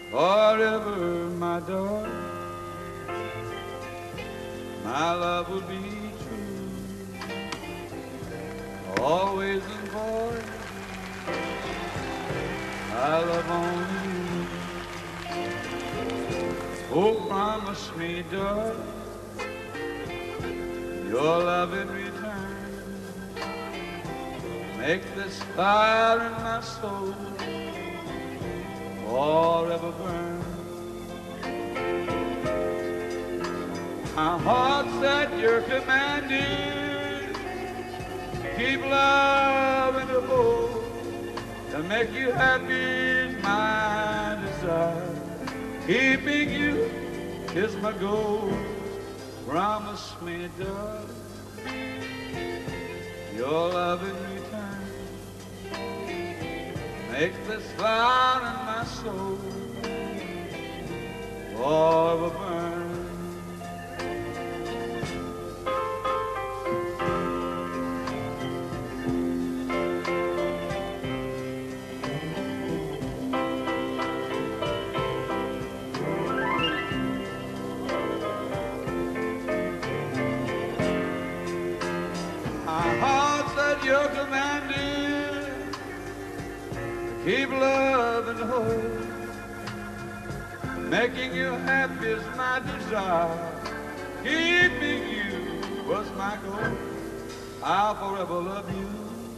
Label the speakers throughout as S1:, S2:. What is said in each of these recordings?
S1: Forever, my darling, my love will be true. Always and forever, I love only you. Oh, promise me, darling, your love in return. Make this fire in my soul forever burn. My heart's at your commanding. Keep loving the whole. To make you happy is my desire. Keeping you is my goal. Promise me, darling, your love in return. Make this fire in my soul forever burn. My heart's at your commanding. Keep loving whole. Making you happy is my desire. Keeping you was my goal. I'll forever love you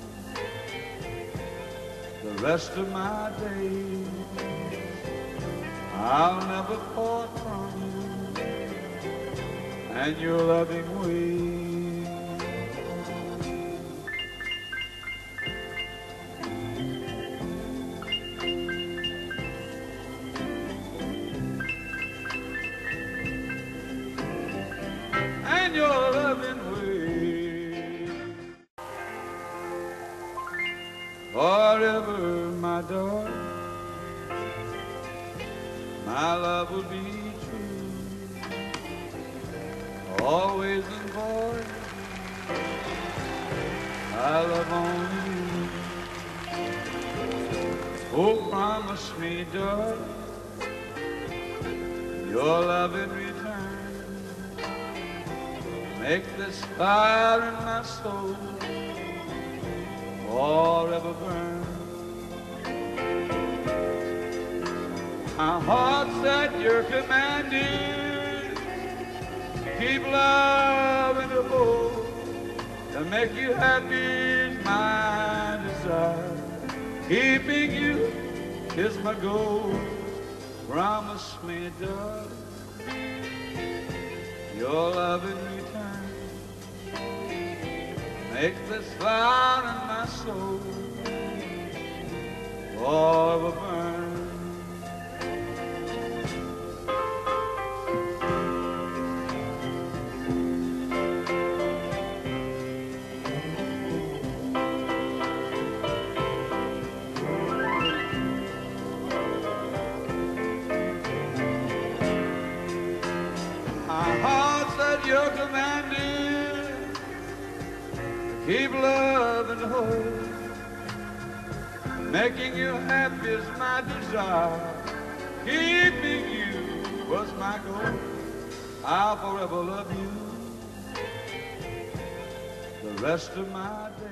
S1: the rest of my days. I'll never part from you and your loving ways. And your loving way. Forever, my darling, my love will be true. Always and forever, I love only you. Oh, promise me, darling, your love in return. Make this fire in my soul forever burn. My heart's at your commanding. Keep loving the whole. To make you happy is my desire. Keeping you is my goal. Promise me, darling, your love in return. Make this fire in my soul forever burn. My heart's at your commanding. Keep loving whole. Making you happy is my desire. Keeping you was my goal. I'll forever love you the rest of my days.